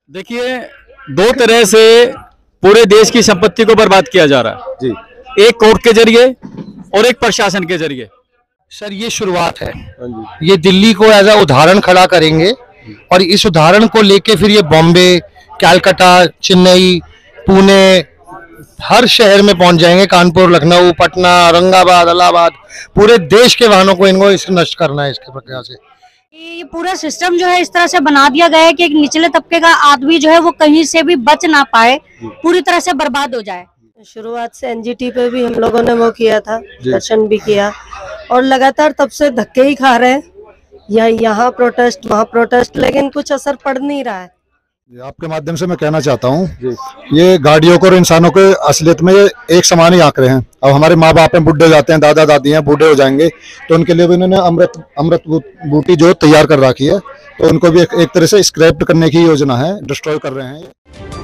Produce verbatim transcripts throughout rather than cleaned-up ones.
देखिए, दो तरह से पूरे देश की संपत्ति को बर्बाद किया जा रहा है जी। एक कोर्ट के जरिए और एक प्रशासन के जरिए। सर ये शुरुआत है, ये दिल्ली को एज अ उदाहरण खड़ा करेंगे और इस उदाहरण को लेके फिर ये बॉम्बे, कलकत्ता, चेन्नई, पुणे, हर शहर में पहुंच जाएंगे। कानपुर, लखनऊ, पटना, औरंगाबाद, इलाहाबाद, पूरे देश के वाहनों को इनको इसे नष्ट करना है इसके प्रकार से। ये पूरा सिस्टम जो है इस तरह से बना दिया गया है कि एक निचले तबके का आदमी जो है वो कहीं से भी बच ना पाए, पूरी तरह से बर्बाद हो जाए। शुरुआत से एनजीटी पे भी हम लोगों ने वो किया था, दर्शन भी किया और लगातार तब से धक्के ही खा रहे हैं, या यहाँ प्रोटेस्ट वहाँ प्रोटेस्ट, लेकिन कुछ असर पड़ नहीं रहा है। आपके माध्यम से मैं कहना चाहता हूँ, ये गाड़ियों को और इंसानों के असलियत में एक समान ही आंक रहे हैं। अब हमारे माँ बाप हैं, बुढ़े जाते हैं, दादा दादी हैं, बूढ़े हो जाएंगे, तो उनके लिए भी इन्होंने अमृत अमृत बूटी जो तैयार कर रखी है, तो उनको भी एक, एक तरह से स्क्रैप करने की योजना है, डिस्ट्रॉय कर रहे हैं।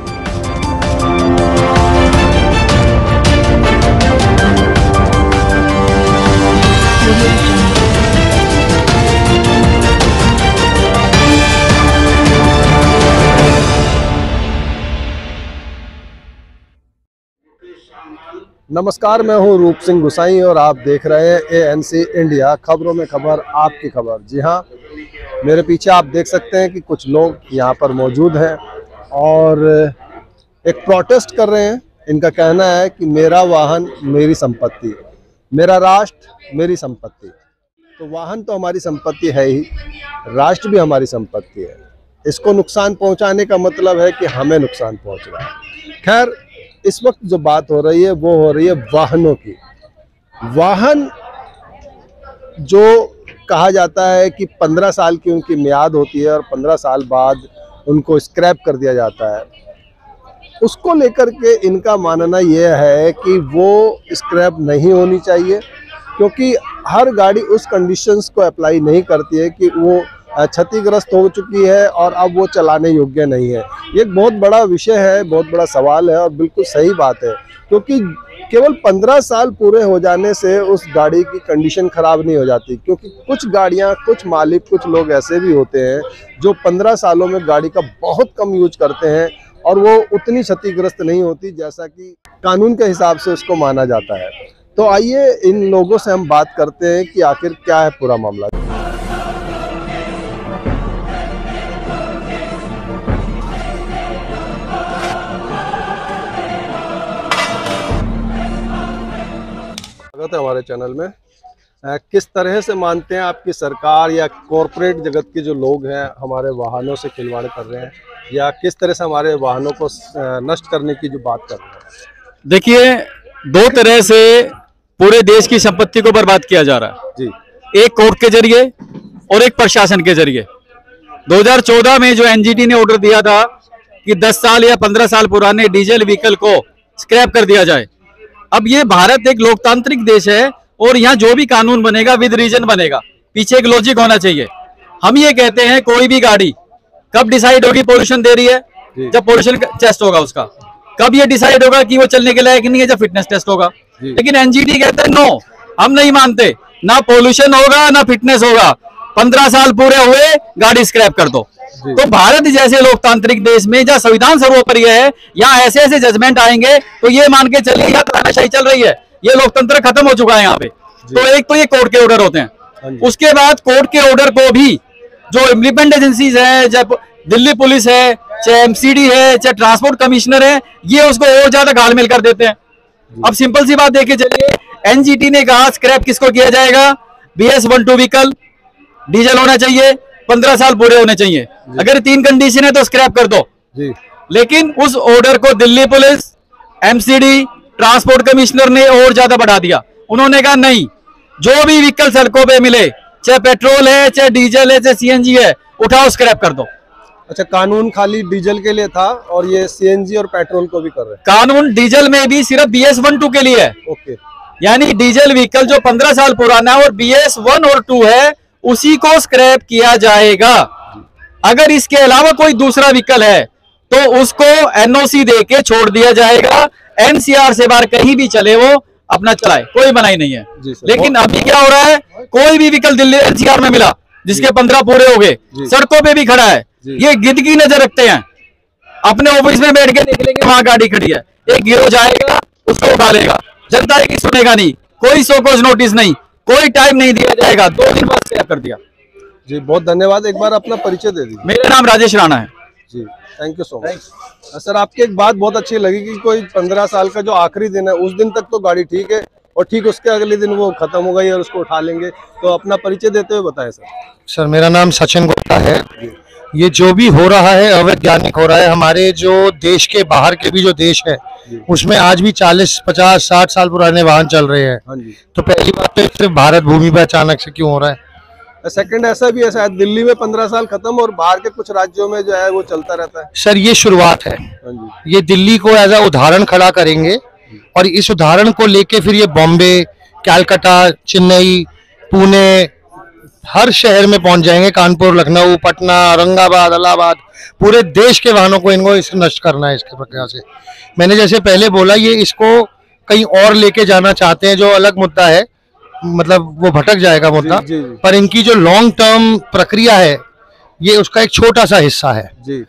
नमस्कार, मैं हूं रूप सिंह गुसाई और आप देख रहे हैं ए एन सी इंडिया, खबरों में खबर, आपकी खबर। जी हां, मेरे पीछे आप देख सकते हैं कि कुछ लोग यहां पर मौजूद हैं और एक प्रोटेस्ट कर रहे हैं। इनका कहना है कि मेरा वाहन मेरी संपत्ति, मेरा राष्ट्र मेरी संपत्ति। तो वाहन तो हमारी संपत्ति है ही, राष्ट्र भी हमारी संपत्ति है। इसको नुकसान पहुंचाने का मतलब है कि हमें नुकसान पहुंच रहा है। खैर, इस वक्त जो बात हो रही है वो हो रही है वाहनों की। वाहन जो कहा जाता है कि पंद्रह साल की उनकी मियाद होती है और पंद्रह साल बाद उनको स्क्रैप कर दिया जाता है, उसको लेकर के इनका मानना यह है कि वो स्क्रैप नहीं होनी चाहिए, क्योंकि हर गाड़ी उस कंडीशंस को अप्लाई नहीं करती है कि वो क्षतिग्रस्त हो चुकी है और अब वो चलाने योग्य नहीं है। ये एक बहुत बड़ा विषय है, बहुत बड़ा सवाल है और बिल्कुल सही बात है, क्योंकि केवल पंद्रह साल पूरे हो जाने से उस गाड़ी की कंडीशन खराब नहीं हो जाती। क्योंकि कुछ गाड़ियां, कुछ मालिक, कुछ लोग ऐसे भी होते हैं जो पंद्रह सालों में गाड़ी का बहुत कम यूज करते हैं और वो उतनी क्षतिग्रस्त नहीं होती जैसा कि कानून के हिसाब से उसको माना जाता है। तो आइए इन लोगों से हम बात करते हैं कि आखिर क्या है पूरा मामला। स्वागत है हमारे चैनल में। आ, किस तरह से मानते हैं आपकी सरकार या कॉरपोरेट जगत के जो लोग हैं हमारे वाहनों से खिलवाड़ कर रहे हैं, या किस तरह से हमारे वाहनों को नष्ट करने की जो बात कर रहे हैं? देखिए, दो तरह से पूरे देश की संपत्ति को बर्बाद किया जा रहा है जी। एक कोर्ट के जरिए और एक प्रशासन के जरिए। दो हज़ार चौदह में जो एनजीटी ने ऑर्डर दिया था कि दस साल या पंद्रह साल पुराने डीजल व्हीकल को स्क्रैप कर दिया जाए। अब ये भारत एक लोकतांत्रिक देश है और यहाँ जो भी कानून बनेगा विद रीजन बनेगा, पीछे एक लॉजिक होना चाहिए। हम ये कहते हैं कोई भी गाड़ी कब डिसाइड होगी पोल्यूशन दे रही है, जब पोल्यूशन टेस्ट होगा उसका। कब ये डिसाइड होगा कि वो चलने के लायक नहीं है, जब फिटनेस टेस्ट होगा। लेकिन एनजीटी कहता है नो, हम नहीं मानते, ना पोल्यूशन होगा ना फिटनेस होगा, पंद्रह साल पूरे हुए गाड़ी स्क्रैप कर दो। तो भारत जैसे लोकतांत्रिक देश में जहाँ संविधान सर्वोपरि है, यहाँ ऐसे ऐसे जजमेंट आएंगे तो ये मान के चलिए यहाँ तानाशाही चल रही है, ये लोकतंत्र खत्म हो चुका है यहाँ पे। तो एक तो ये कोर्ट के ऑर्डर होते हैं, उसके बाद कोर्ट के ऑर्डर को भी जो इम्प्लीमेंट एजेंसीज है, चाहे दिल्ली पुलिस है, चाहे एमसीडी है, चाहे ट्रांसपोर्ट कमिश्नर है, ये उसको और ज्यादा घालमेल कर देते हैं। अब सिंपल सी बात देखे चलिए, एनजीटी ने कहा स्क्रैप किसको किया जाएगा, B S one two vehicle, diesel होना चाहिए, पंद्रह साल पूरे होने चाहिए। अगर तीन कंडीशन है तो स्क्रैप कर दो जी। लेकिन उस ऑर्डर को Delhi police, MCD, transport commissioner ने और ज्यादा बढ़ा दिया। उन्होंने कहा नहीं, जो भी व्हीकल सड़कों पे मिले, चाहे पेट्रोल है, चाहे डीजल है, चाहे सीएनजी है, उठाओ स्क्रैप कर दो। अच्छा, कानून खाली डीजल के लिए था और ये सीएनजी और पेट्रोल को भी कर रहे हैं। कानून डीजल में भी सिर्फ बी एस वन टू के लिए है। ओके, यानी डीजल व्हीकल जो पंद्रह साल पुराना है और बी एस वन और टू है, उसी को स्क्रैप किया जाएगा। अगर इसके अलावा कोई दूसरा व्हीकल है तो उसको एनओसी देके छोड़ दिया जाएगा। एनसीआर से बाहर कहीं भी चले वो अपना चलाए, कोई मनाही नहीं है। लेकिन अभी क्या हो रहा है, कोई भी व्हीकल दिल्ली एनसीआर में मिला जिसके पंद्रह पूरे हो गए, सड़कों पे भी खड़ा है, ये गिद्ध की नजर रखते हैं अपने ऑफिस में बैठ के निकलेंगे, वहां गाड़ी खड़ी है, एक गिरोह जाएगा, उसको उठा लेगा, जनता की सुनेगा नहीं, कोई सोकोज नोटिस नहीं, कोई टाइम नहीं दिया जाएगा, दो दिन बाद स्क्रैप कर दिया। जी बहुत धन्यवाद। एक बार अपना परिचय दे दीजिए। मेरा नाम राजेश राणा है ji, thank you so much. Sir आपकी एक बात बहुत अच्छी लगी कि कोई पंद्रह साल का जो आखिरी दिन है उस दिन तक तो गाड़ी ठीक है और ठीक उसके अगले दिन वो खत्म हो गई और उसको उठा लेंगे। तो अपना परिचय देते हुए बताएं सर। सर मेरा नाम सचिन गुप्ता है। ये जो भी हो रहा है अवैज्ञानिक हो रहा है। हमारे जो देश के बाहर के भी जो देश है उसमें आज भी चालीस पचास साठ साल पुराने वाहन चल रहे हैं। हाँ जी। तो पहली बात तो सिर्फ भारत भूमि पे अचानक से क्यों हो रहा है। सेकंड ऐसा भी है शायद दिल्ली में पंद्रह साल खत्म और बाहर के कुछ राज्यों में जो है वो चलता रहता है। सर ये शुरुआत है। हाँ जी। ये दिल्ली को एज अ उदाहरण खड़ा करेंगे और इस उदाहरण को लेके फिर ये बॉम्बे, कलकत्ता, चेन्नई, पुणे, हर शहर में पहुंच जाएंगे। कानपुर, लखनऊ, पटना, औरंगाबाद, इलाहाबाद, पूरे देश के वाहनों को इनको इसे नष्ट करना है। इसके प्रकार से मैंने जैसे पहले बोला, ये इसको कहीं और लेके जाना चाहते हैं, जो अलग मुद्दा है, मतलब वो भटक जाएगा मुद्दा। जी, जी, जी। पर इनकी जो लॉन्ग टर्म प्रक्रिया है ये उसका एक छोटा सा हिस्सा है। जी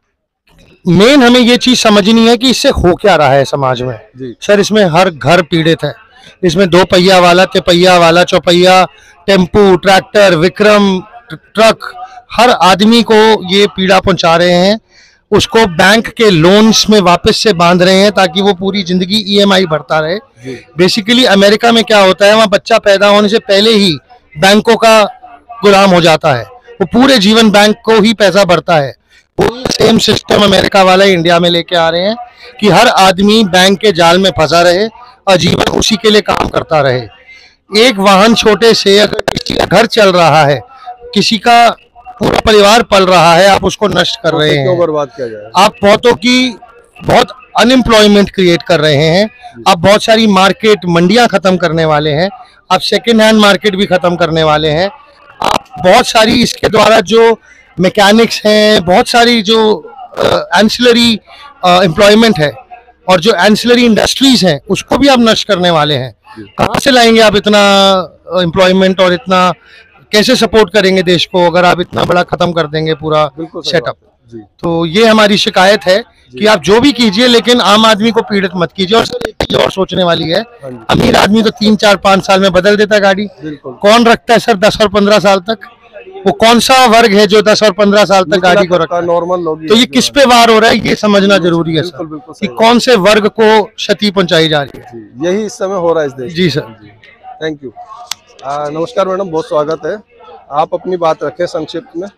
मेन हमें ये चीज समझनी है कि इससे हो क्या रहा है समाज में। जी। सर इसमें हर घर पीड़ित है। इसमें दो पहिया वाला, तिपहिया वाला, चौपहिया, टेम्पू, ट्रैक्टर, विक्रम, ट्रक, हर आदमी को ये पीड़ा पहुंचा रहे हैं। उसको बैंक के लोन्स में वापस से बांध रहे हैं ताकि वो पूरी जिंदगी ईएमआई भरता रहे। बेसिकली अमेरिका में क्या होता है, वहाँ बच्चा पैदा होने से पहले ही बैंकों का गुलाम हो जाता है, वो पूरे जीवन बैंक को ही पैसा भरता है। वो सेम सिस्टम अमेरिका वाला इंडिया में लेके आ रहे हैं कि हर आदमी बैंक के जाल में फंसा रहे और जीवन उसी के लिए काम करता रहे। एक वाहन छोटे से अगर किसी का घर चल रहा है, किसी का पूरा परिवार पल रहा है, आप उसको नष्ट कर रहे हैं। क्यों बर्बाद किया जाए? आप बहुतों की बहुत अनएम्प्लॉयमेंट क्रिएट कर रहे हैं। आप बहुत सारी मार्केट मंडियां खत्म करने वाले हैं। आप सेकेंड हैंड मार्केट भी खत्म करने वाले हैं। आप बहुत सारी इसके द्वारा जो मैकेनिक्स हैं, बहुत सारी जो एंसिलरी एम्प्लॉयमेंट है और जो एंसिलरी इंडस्ट्रीज हैं उसको भी आप नष्ट करने वाले हैं। कहाँ से लाएंगे आप इतना एम्प्लॉयमेंट और इतना कैसे सपोर्ट करेंगे देश को अगर आप इतना बड़ा खत्म कर देंगे पूरा सेटअप। तो ये हमारी शिकायत है कि आप जो भी कीजिए लेकिन आम आदमी को पीड़ित मत कीजिए। और सर एक चीज और सोचने वाली है, अमीर आदमी तो तीन चार पांच साल में बदल देता है गाड़ी, कौन रखता है सर दस और पंद्रह साल तक? वो कौन सा वर्ग है जो दस और पंद्रह साल तक गाड़ी को रखता है? नॉर्मल लोग। तो ये किस पे वार हो रहा है ये समझना जरूरी है सर, कि कौन से वर्ग को क्षति पहुंचाई जा रही है। यही इस समय हो रहा है इस देश। जी सर। Thank you. नमस्कार मैडम, बहुत स्वागत है। आप अपनी बात रखें संक्षिप्त में।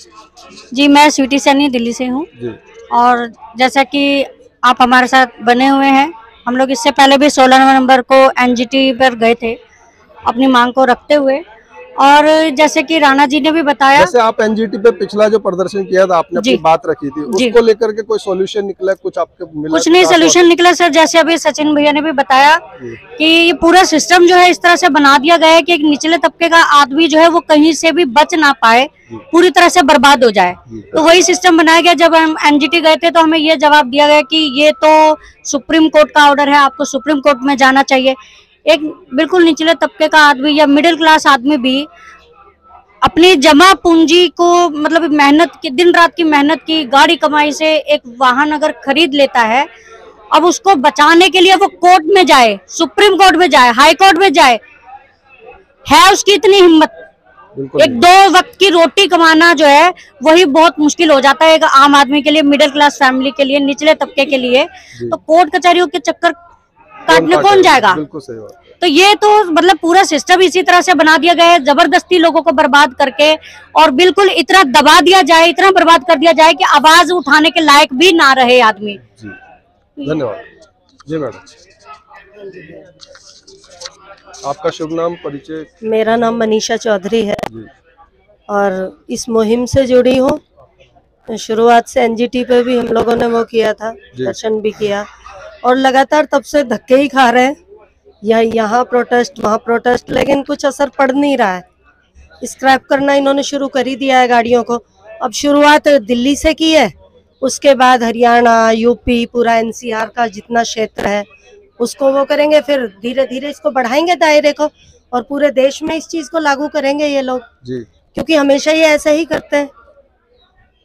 जी मैं स्वीटी सैनी दिल्ली से हूँ। जी। और जैसा कि आप हमारे साथ बने हुए हैं, हम लोग इससे पहले भी सोलह नवंबर को एनजीटी पर गए थे अपनी मांग को रखते हुए। और जैसे कि राणा जी ने भी बताया, जैसे आप एनजीटी पे पिछला जो प्रदर्शन किया था आपने अपनी बात रखी थी, उसको लेकर के कोई सॉल्यूशन निकला, कुछ आपको मिला? कुछ नहीं सॉल्यूशन निकला सर। जैसे अभी सचिन भैया ने भी बताया कि ये पूरा सिस्टम जो है इस तरह से बना दिया गया है कि एक निचले तबके का आदमी जो है वो कहीं से भी बच ना पाए, पूरी तरह से बर्बाद हो जाए। तो वही सिस्टम बनाया गया। जब हम एनजीटी गए थे तो हमें ये जवाब दिया गया कि ये तो सुप्रीम कोर्ट का ऑर्डर है, आपको सुप्रीम कोर्ट में जाना चाहिए। एक बिल्कुल निचले तबके का आदमी या मिडिल क्लास आदमी भी अपनी जमा पूंजी को, मतलब मेहनत की, दिन रात की मेहनत की गाड़ी कमाई से एक वाहन अगर खरीद लेता है, अब उसको बचाने के लिए वो कोर्ट में जाए, सुप्रीम कोर्ट में जाए, हाई कोर्ट में जाए, है उसकी इतनी हिम्मत? एक दो वक्त की रोटी कमाना जो है वही बहुत मुश्किल हो जाता है एक आम आदमी के लिए, मिडिल क्लास फैमिली के लिए, निचले तबके के लिए। तो कोर्ट कचहरियों के चक्कर काटने कौन जाएगा? बिल्कुल सही बात। तो ये तो मतलब पूरा सिस्टम इसी तरह से बना दिया गया है, जबरदस्ती लोगों को बर्बाद करके, और बिल्कुल इतना दबा दिया जाए, इतना बर्बाद कर दिया जाए कि आवाज उठाने के लायक भी ना रहे आदमी। जी धन्यवाद। जी मैडम, आपका शुभ नाम, परिचय? मेरा नाम मनीषा चौधरी है और इस मुहिम से जुड़ी हूँ। शुरुआत से एनजीटी पे भी हम लोगों ने वो किया था, दर्शन भी किया, और लगातार तब से धक्के ही खा रहे हैं, या यहाँ प्रोटेस्ट वहाँ प्रोटेस्ट, लेकिन कुछ असर पड़ नहीं रहा है। स्क्रैप करना इन्होंने शुरू कर ही दिया है गाड़ियों को। अब शुरुआत दिल्ली से की है, उसके बाद हरियाणा, यूपी, पूरा एनसीआर का जितना क्षेत्र है उसको वो करेंगे, फिर धीरे धीरे इसको बढ़ाएंगे दायरे को, और पूरे देश में इस चीज को लागू करेंगे ये लोग जी। क्योंकि हमेशा ये ऐसा ही करते हैं।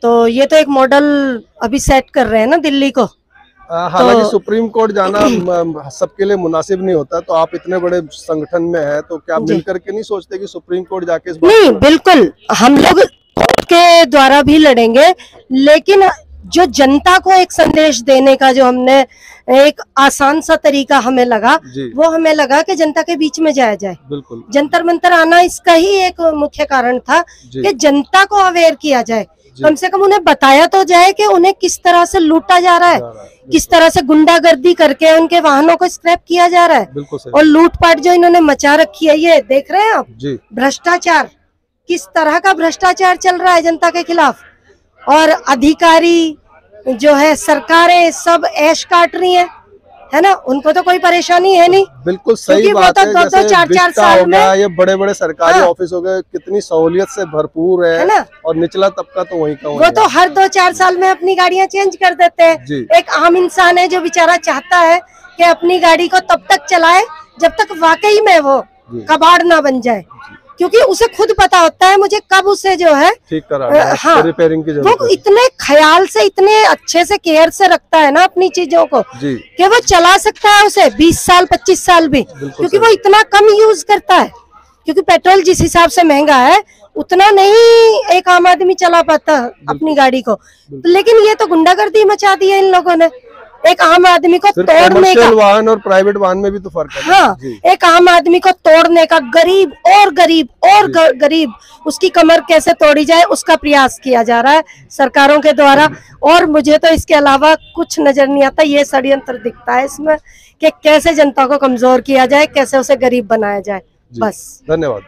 तो ये तो एक मॉडल अभी सेट कर रहे हैं ना दिल्ली को। हालांकि सुप्रीम कोर्ट जाना म, सबके लिए मुनासिब नहीं होता, तो आप इतने बड़े संगठन में हैं, तो क्या मिलकर के नहीं सोचते कि सुप्रीम कोर्ट जाके इस बात नहीं, बिल्कुल हम लोग कोर्ट के द्वारा भी लड़ेंगे, लेकिन जो जनता को एक संदेश देने का जो हमने एक आसान सा तरीका हमें लगा, वो हमें लगा कि जनता के बीच में जाया जाए। बिल्कुल जंतर मंतर आना इसका ही एक मुख्य कारण था कि जनता को अवेयर किया जाए, कम से कम उन्हें बताया तो जाए कि उन्हें किस तरह से लूटा जा रहा है, किस तरह से गुंडागर्दी करके उनके वाहनों को स्क्रैप किया जा रहा है, और लूटपाट जो इन्होंने मचा रखी है, ये देख रहे हैं आप, भ्रष्टाचार, किस तरह का भ्रष्टाचार चल रहा है जनता के खिलाफ। और अधिकारी जो है, सरकारें सब ऐश काट रही हैं, है ना, उनको तो कोई परेशानी है नहीं। बिल्कुल सही बात तो है। दो, दो, चार चार साल में ये बड़े बड़े सरकारी हाँ, ऑफिस हो गए, कितनी सहूलियत से भरपूर है, है ना? और निचला तबका तो वहीं का वो तो हर दो चार साल में अपनी गाड़ियां चेंज कर देते हैं। एक आम इंसान है जो बेचारा चाहता है कि अपनी गाड़ी को तब तक चलाए जब तक वाकई में वो कबाड़ ना बन जाए, क्योंकि उसे खुद पता होता है मुझे कब उसे जो है ठीक कराना है, हाँ, रिपेयरिंग की जरूरत वो इतने ख्याल से, इतने अच्छे से केयर से रखता है ना अपनी चीजों को कि वो चला सकता है उसे बीस साल पच्चीस साल भी, क्योंकि वो इतना कम यूज करता है। क्योंकि पेट्रोल जिस हिसाब से महंगा है उतना नहीं एक आम आदमी चला पाता अपनी गाड़ी को, लेकिन ये तो गुंडागर्दी मचा दी है इन लोगों ने। एक आम आदमी को तोड़ने का, वाहन और प्राइवेट वाहन में भी तो फर्क है। हाँ, एक आम आदमी को तोड़ने का, गरीब और गरीब और गरीब उसकी कमर कैसे तोड़ी जाए उसका प्रयास किया जा रहा है सरकारों के द्वारा। और मुझे तो इसके अलावा कुछ नजर नहीं आता, ये षड्यंत्र दिखता है इसमें कि कैसे जनता को कमजोर किया जाए, कैसे उसे गरीब बनाया जाए। बस, धन्यवाद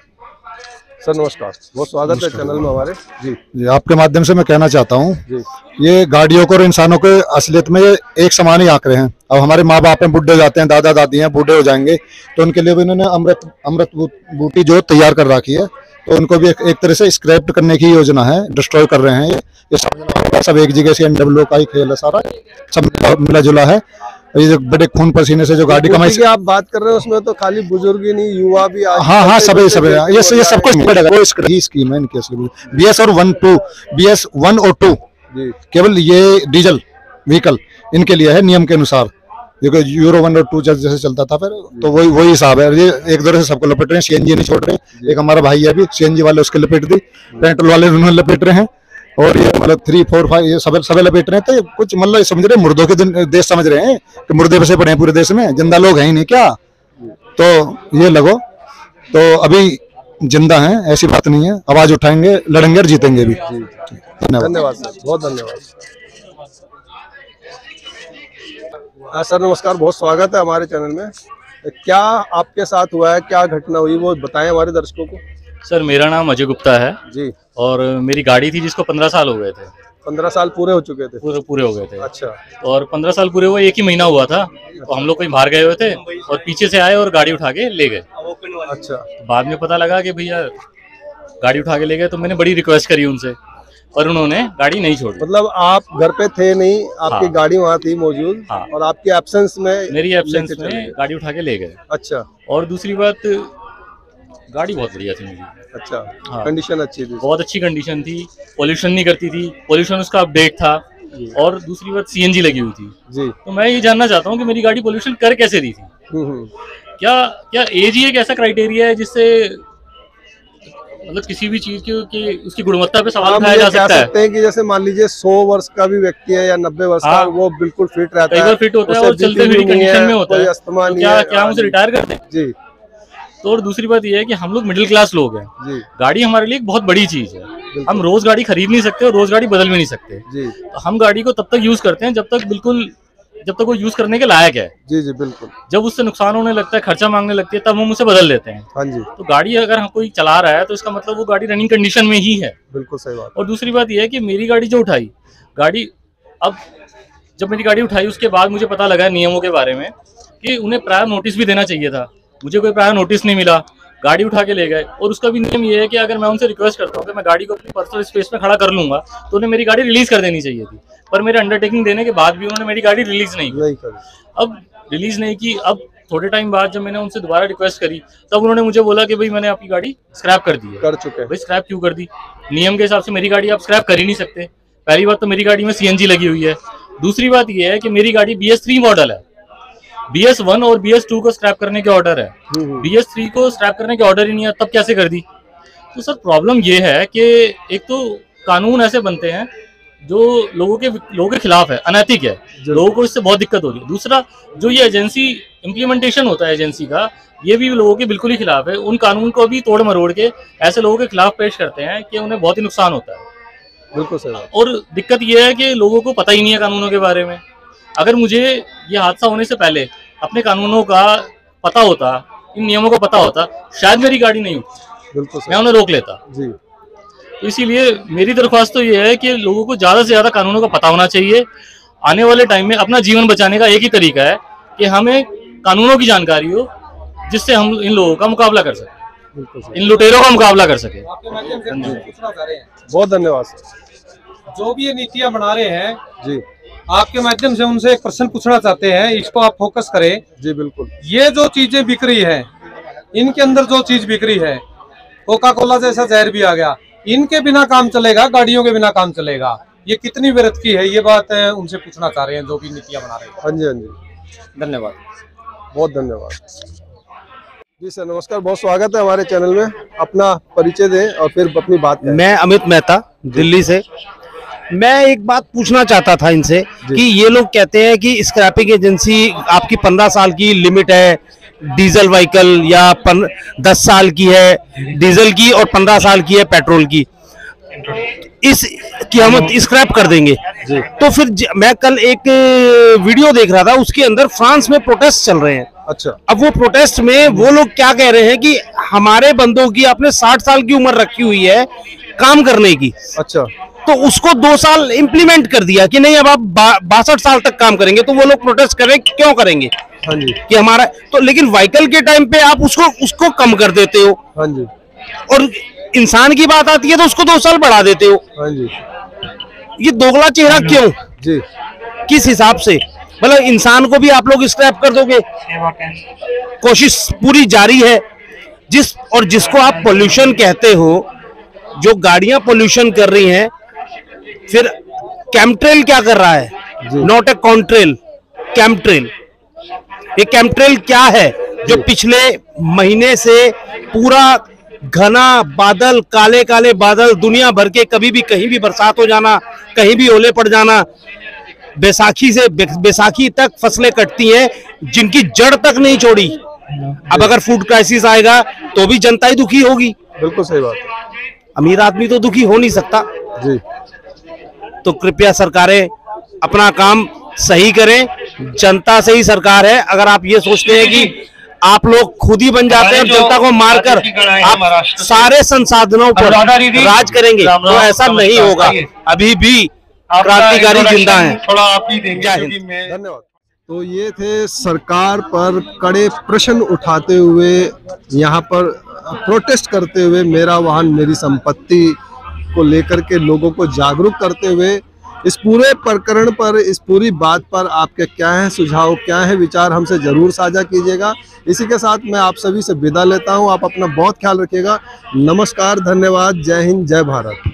सर, नमस्कार, बहुत स्वागत है चैनल में हमारे। जी जी आपके माध्यम से मैं कहना चाहता हूँ, ये गाड़ियों को और इंसानों के असलियत में ये एक समान ही आंकड़े हैं। अब हमारे माँ बाप हैं, बुढ़े जाते हैं, दादा दादी हैं, बूढ़े हो जाएंगे, तो उनके लिए भी इन्होंने अमृत अमृत बूटी जो तैयार कर रखी है, तो उनको भी एक, एक तरह से स्क्रैप करने की योजना है, डिस्ट्रॉय कर रहे हैं। ये, ये सब, सब एक जगह से एनडब्ल्यू का ही खेल है, सारा सब मिला जुला है। ये जो बड़े खून पसीने से जो गाड़ी कमाई की आप बात कर रहे हैं, उसमें तो खाली बुजुर्ग ही नहीं, युवा भी आज हाँ हाँ सब सब ये ये सब कुछ वो स्कीम है इनके। बी एस और one two B S one और टू केवल ये डीजल व्हीकल इनके लिए है नियम के अनुसार, क्योंकि यूरो वन और टू जैसे चलता था फिर, तो वही वही हिसाब है। ये एक तरह से सबको लपेट रहे हैं, सीएनजी नहीं छोड़ रहे। एक हमारा भाई है अभी सीएनजी वाले, उसके लपेट दी, पेट्रोल वाले उन्होंने लपेट रहे हैं, और ये मतलब थ्री फोर फाइव ये सब सब लपेट रहे हैं। तो कुछ मतलब समझ रहे मुर्दों के देश समझ रहे हैं कि मुर्दे बसे पड़े हैं पूरे देश में, जिंदा लोग हैं ही नहीं क्या। तो ये लगो तो अभी जिंदा हैं, ऐसी बात नहीं है, आवाज उठाएंगे, लड़ेंगे और जीतेंगे भी। धन्यवाद सर, बहुत धन्यवाद। हाँ सर, नमस्कार, बहुत स्वागत है हमारे चैनल में। क्या आपके साथ हुआ है, क्या घटना हुई, वो बताएं हमारे दर्शकों को। सर, मेरा नाम अजय गुप्ता है जी, और मेरी गाड़ी थी जिसको पंद्रह साल हो गए थे। पंद्रह साल पूरे हो चुके थे? पूरे पूरे हो गए थे। अच्छा। और पंद्रह साल पूरे हुए एक ही महीना हुआ था, तो हम लोग कहीं बाहर गए हुए थे और पीछे से आए और गाड़ी उठा के ले गए। अच्छा। तो बाद में पता लगा कि भैया गाड़ी उठा के ले गए, तो मैंने बड़ी रिक्वेस्ट करी उनसे, पर उन्होंने गाड़ी नहीं छोड़ी। मतलब आप घर पे थे नहीं, आपकी हाँ। गाड़ी वहाँ थी मौजूद, हाँ। और आपके एब्सेंस में, मेरी एब्सेंस में गाड़ी उठा के ले गए। अच्छा। और दूसरी बात, गाड़ी बहुत बढ़िया थी मेरी। अच्छा, हाँ। कंडीशन अच्छी थी, बहुत अच्छी कंडीशन थी, पोल्यूशन नहीं करती थी, पोल्यूशन उसका अपडेट था, और दूसरी बात सीएनजी लगी हुई थी जी। तो मैं ये जानना चाहता हूँ कि मेरी गाड़ी पोल्यूशन कर कैसे रही थी। क्या क्या एज ही एक ऐसा क्राइटेरिया है जिससे मतलब किसी भी चीज की, की उसकी गुणवत्ता पे सवाल उठाया जा सकता है? सकते हैं कि जैसे मान लीजिए सौ वर्ष का भी व्यक्ति है या नब्बे वर्ष का, वो बिल्कुल फिट रहता है, कई बार फिट होता है और चलते हुए कंडीशन में होता है, अस्थमा नहीं है, क्या हम उसे रिटायर कर दें? जी। तो और दूसरी बात ये है कि हम लोग मिडिल क्लास लोग हैं जी। गाड़ी हमारे लिए एक बहुत बड़ी चीज है, हम रोज गाड़ी खरीद नहीं सकते और रोज गाड़ी बदल भी नहीं सकते जी। तो हम गाड़ी को तब तक यूज करते हैं जब तक बिल्कुल जब तक वो यूज करने के लायक है। जी जी बिल्कुल। जब उससे नुकसान होने लगता है, खर्चा मांगने लगती है, तब हम उसे बदल लेते हैं। हाँ जी। तो गाड़ी अगर हम कोई चला रहा है तो इसका मतलब वो गाड़ी रनिंग कंडीशन में ही है। बिल्कुल सही बात। और दूसरी बात ये है कि मेरी गाड़ी जो उठाई गाड़ी अब जब मेरी गाड़ी उठाई उसके बाद मुझे पता लगा नियमों के बारे में कि उन्हें प्रायर नोटिस भी देना चाहिए था। मुझे कोई प्रायर नोटिस नहीं मिला, गाड़ी उठा के ले गए। और उसका भी नियम ये है कि अगर मैं उनसे रिक्वेस्ट करता हूँ कि मैं गाड़ी को अपनी पर्सनल स्पेस में खड़ा कर लूंगा तो उन्हें मेरी गाड़ी रिलीज कर देनी चाहिए थी, पर मेरे अंडरटेकिंग देने के बाद भी उन्होंने मेरी गाड़ी रिलीज नहीं की। अब रिलीज नहीं की, अब थोड़े टाइम बाद जब मैंने उनसे दोबारा रिक्वेस्ट करी तब उन्होंने मुझे बोला कि भाई मैंने आपकी गाड़ी स्क्रैप कर दी है। कर चुके हैं। भाई स्क्रैप क्यों कर दी? नियम के हिसाब से मेरी गाड़ी आप स्क्रैप कर ही नहीं सकते, पहली बात तो मेरी गाड़ी में सीएनजी लगी हुई है। दूसरी बात यह है कि मेरी गाड़ी बी एस थ्री मॉडल है। बी एस वन और बी एस टू को स्क्रैप करने के ऑर्डर है, बी एस थ्री को स्क्रैप करने के ऑर्डर ही नहीं है, तब कैसे कर दी? तो सर प्रॉब्लम ये है कि एक तो कानून ऐसे बनते हैं जो लोगों के लोगों के खिलाफ है, अनैतिक है, लोगों को इससे बहुत दिक्कत हो रही है। दूसरा, जो ये एजेंसी इम्प्लीमेंटेशन होता है एजेंसी का, ये भी लोगों के बिल्कुल ही खिलाफ है। उन कानून को भी तोड़ मरोड़ के ऐसे लोगों के खिलाफ पेश करते हैं कि उन्हें बहुत ही नुकसान होता है। बिल्कुल सही। और दिक्कत यह है कि लोगों को पता ही नहीं है कानूनों के बारे में। अगर मुझे ये हादसा होने से पहले अपने कानूनों का पता होता, इन नियमों को पता होता, शायद मेरी गाड़ी नहीं होती। बिल्कुल मैं उन्हें रोक लेता जी। तो इसीलिए मेरी दरख्वास्त तो ये है कि लोगों को ज्यादा से ज्यादा कानूनों का पता होना चाहिए। आने वाले टाइम में अपना जीवन बचाने का एक ही तरीका है कि हमें कानूनों की जानकारी हो, जिससे हम इन लोगों का मुकाबला कर सकें, इन लुटेरों का मुकाबला कर सकें। बहुत धन्यवाद सर। जो भी ये नीतियां बना रहे हैं जी, आपके माध्यम से उनसे एक प्रश्न पूछना चाहते हैं, इसको आप फोकस करें। जी बिल्कुल। ये जो चीजें बिक रही है, इनके अंदर जो चीज बिक रही है, कोका कोला जैसा जहर भी आ गया, इनके बिना काम चलेगा, गाड़ियों के बिना काम चलेगा, ये कितनी व्यर्थ की है, ये बात उनसे पूछना चाह रहे हैं जो भी नीतियां बना रहे हैं। हाँ जी, हाँ जी, धन्यवाद, बहुत धन्यवाद जी सर। नमस्कार, बहुत स्वागत है हमारे चैनल में। अपना परिचय दें और फिर अपनी बात करें। मैं अमित मेहता, दिल्ली से। मैं एक बात पूछना चाहता था इनसे कि ये लोग कहते हैं कि स्क्रैपिंग एजेंसी आपकी पंद्रह साल की लिमिट है डीजल व्हीकल, या पन, दस साल की है डीजल की और पंद्रह साल की है पेट्रोल की, इस कि हम स्क्रैप कर देंगे। तो फिर ज, मैं कल एक वीडियो देख रहा था, उसके अंदर फ्रांस में प्रोटेस्ट चल रहे हैं। अच्छा। अब वो प्रोटेस्ट में वो लोग क्या कह रहे हैं कि हमारे बंदों की आपने साठ साल की उम्र रखी हुई है काम करने की। अच्छा। तो उसको दो साल इंप्लीमेंट कर दिया कि नहीं अब आप बासठ साल तक काम करेंगे। तो वो लोग प्रोटेस्ट करें, क्यों करेंगे? हाँ जी। कि हमारा तो, लेकिन व्हीकल के टाइम पे आप उसको उसको कम कर देते हो। हाँ जी। और इंसान की बात आती है तो उसको दो साल बढ़ा देते हो। हाँ जी। ये दोगला चेहरा क्यों? जी। किस हिसाब से? मतलब इंसान को भी आप लोग स्क्रैप कर दोगे? कोशिश पूरी जारी है। जिस और जिसको आप पोल्यूशन कहते हो, जो गाड़ियां पोल्यूशन कर रही हैं, फिर कैमट्रेल क्या कर रहा है? Not a contrail, chemtrail. ये कैमट्रेल क्या है? जो पिछले महीने से पूरा घना बादल, काले काले बादल, दुनिया भर के, कभी भी कहीं भी बरसात हो जाना, कहीं भी ओले पड़ जाना, बैसाखी से बैसाखी तक फसलें कटती हैं जिनकी जड़ तक नहीं छोड़ी। अब अगर फूड क्राइसिस आएगा तो भी जनता ही दुखी होगी। बिल्कुल सही बात है। अमीर आदमी तो दुखी हो नहीं सकता जी। तो कृपया सरकारें अपना काम सही करें। जनता से ही सरकार है। अगर आप ये सोचते हैं कि आप लोग खुद ही बन जाते हैं, जनता को मारकर आप सारे संसाधनों पर राज करेंगे, तो ऐसा नहीं होगा। अभी भी क्रांतिकारी जिंदा है। थोड़ा आप ही देंगे। धन्यवाद। तो ये थे सरकार पर कड़े प्रश्न उठाते हुए, यहाँ पर प्रोटेस्ट करते हुए, मेरा वाहन मेरी संपत्ति को लेकर के लोगों को जागरूक करते हुए। इस पूरे प्रकरण पर, इस पूरी बात पर आपके क्या है सुझाव, क्या है विचार, हमसे जरूर साझा कीजिएगा। इसी के साथ मैं आप सभी से विदा लेता हूं। आप अपना बहुत ख्याल रखिएगा। नमस्कार, धन्यवाद, जय हिंद, जय भारत।